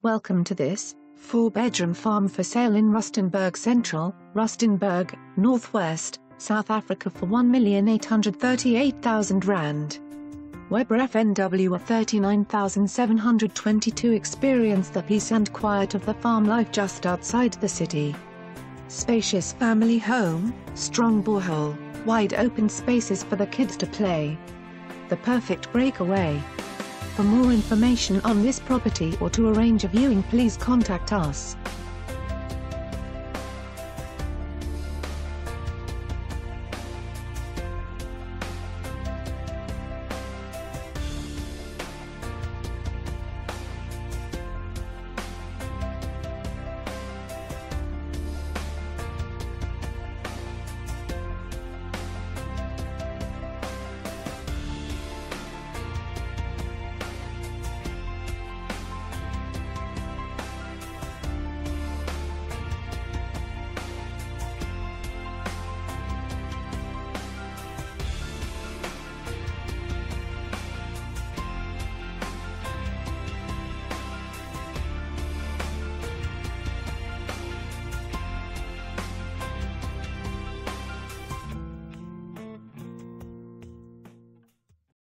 Welcome to this 4-bedroom farm for sale in Rustenburg Central, Rustenburg, Northwest, South Africa for R1,838,000. Weber FNW 39,722. Experience the peace and quiet of the farm life just outside the city. Spacious family home, strong borehole, wide open spaces for the kids to play. The perfect breakaway. For more information on this property or to arrange a viewing, please contact us.